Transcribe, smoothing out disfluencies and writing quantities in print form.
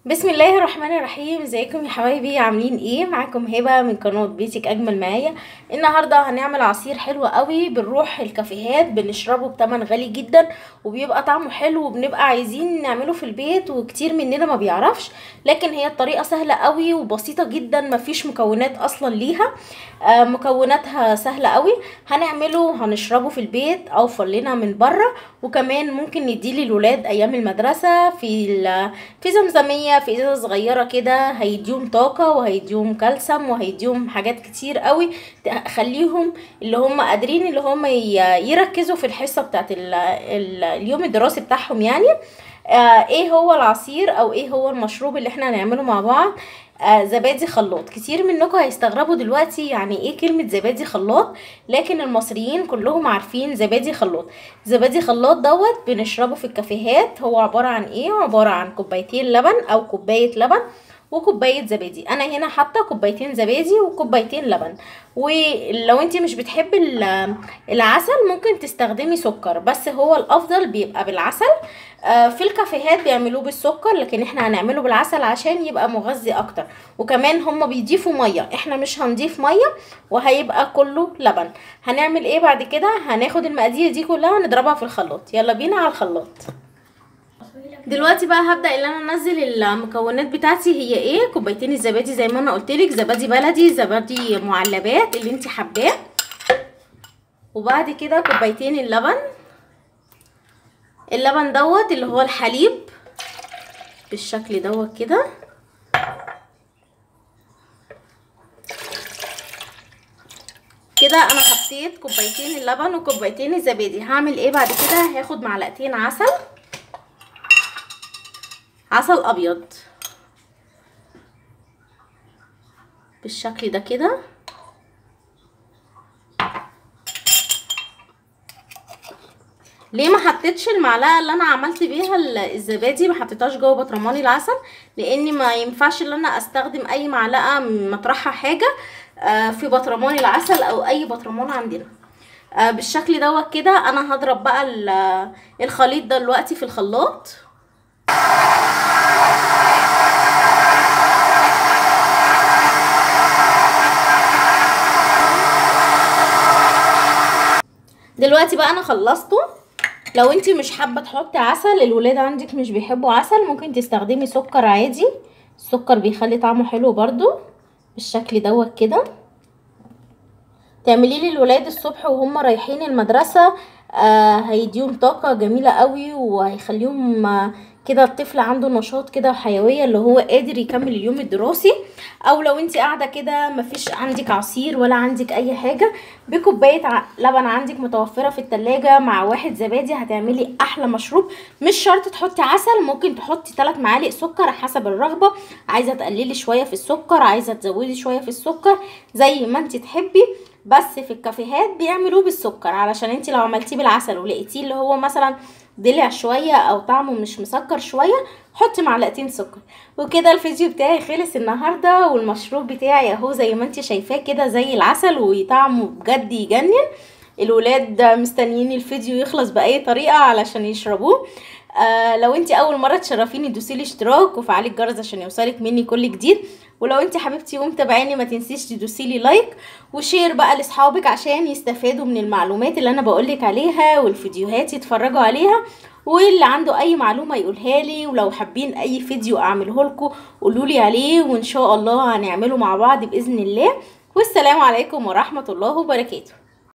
بسم الله الرحمن الرحيم. ازيكم يا حبايبي؟ عاملين ايه؟ معاكم هبه من قناه بيتك اجمل معايا. النهارده هنعمل عصير حلو قوي. بنروح الكافيهات بنشربه بتمن غالي جدا وبيبقى طعمه حلو، وبنبقى عايزين نعمله في البيت وكتير مننا ما بيعرفش، لكن هي الطريقه سهله قوي وبسيطه جدا، مفيش مكونات اصلا ليها. مكوناتها سهله قوي. هنعمله هنشربه في البيت او لنا من بره، وكمان ممكن نديه للولاد ايام المدرسه في زمزمية، في ازازة صغيرة كده، هيديهم طاقة وهيديهم كالسيوم وهيديهم حاجات كتير قوي تخليهم اللي هم قادرين اللي هم يركزوا في الحصة بتاعت اليوم الدراسي بتاعهم يعني. ايه هو العصير او ايه هو المشروب اللي احنا هنعمله مع بعض؟ زبادي خلاط. كتير منكم هيستغربوا دلوقتي يعني ايه كلمة زبادي خلاط، لكن المصريين كلهم عارفين زبادي خلاط. زبادي خلاط بنشربه في الكافيهات. هو عبارة عن ايه؟ عبارة عن كوبايتين لبن او كوباية لبن وكوباية زبادي. انا هنا حاطه كوبايتين زبادي وكوبايتين لبن. ولو انت مش بتحبي العسل ممكن تستخدمي سكر، بس هو الافضل بيبقى بالعسل. في الكافيهات بيعملوه بالسكر، لكن احنا هنعمله بالعسل عشان يبقى مغذي اكتر. وكمان هم بيضيفوا ميه، احنا مش هنضيف ميه وهيبقى كله لبن. هنعمل ايه بعد كده؟ هناخد المقادير دي كلها نضربها في الخلاط. يلا بينا على الخلاط. دلوقتي بقى هبدأ ان انا انزل المكونات بتاعتي. هي ايه؟ كوبايتين الزبادي زي ما انا قلتلك، زبادي بلدي، زبادي معلبات اللي انت حباه، وبعد كده كوبايتين اللبن اللي هو الحليب بالشكل كده. كده انا حطيت كوبايتين اللبن وكوبايتين الزبادي. هعمل ايه بعد كده؟ هاخد معلقتين عسل ابيض بالشكل ده كده. ليه ما حطيتش المعلقه اللي انا عملت بيها الزبادي، ما حطيتهاش جوه برطمان العسل؟ لان ما ينفعش ان انا استخدم اي معلقه مطرحها حاجه في برطمان العسل او اي برطمان عندنا. بالشكل كده انا هضرب بقى الخليط ده دلوقتي في الخلاط. دلوقتي بقى انا خلصته. لو انتي مش حابه تحطي عسل، الولاد عندك مش بيحبوا عسل، ممكن تستخدمي سكر عادي. السكر بيخلي طعمه حلو برضو بالشكل كده. تعمليه للولاد الصبح وهم رايحين المدرسه. هيديهم طاقه جميله قوي، وهيخليهم كده الطفل عنده نشاط كده وحيويه، اللي هو قادر يكمل اليوم الدراسي. او لو انت قاعده كده مفيش عندك عصير ولا عندك اي حاجه، بكوبايه لبن عندك متوفره في التلاجة مع واحد زبادي هتعملي احلى مشروب. مش شرط تحطي عسل، ممكن تحطي 3 معالق سكر حسب الرغبه. عايزه تقللي شويه في السكر، عايزه تزودي شويه في السكر، زي ما انت تحبي. بس في الكافيهات بيعملوه بالسكر، علشان انت لو عملتيه بالعسل ولقيتيه اللي هو مثلا دلع شويه او طعمه مش مسكر شويه، حطي معلقتين سكر. وكده الفيديو بتاعي خلص النهارده، والمشروب بتاعي اهو زي ما انت شايفاه كده زي العسل، وطعمه بجد يجنن. الولاد مستنيين الفيديو يخلص باي طريقه علشان يشربوه. لو انت اول مره تشرفيني دوسيلي اشتراك وفعلي الجرس عشان يوصلك مني كل جديد. ولو انت حبيبتي ومتابعاني ما تنسيش تدوسيلي لايك وشير بقى لاصحابك عشان يستفادوا من المعلومات اللي انا بقولك عليها، والفيديوهات يتفرجوا عليها. واللي عنده اي معلومه يقولها لي، ولو حابين اي فيديو اعمله لكم قولولي عليه، وان شاء الله هنعمله مع بعض باذن الله. والسلام عليكم ورحمه الله وبركاته.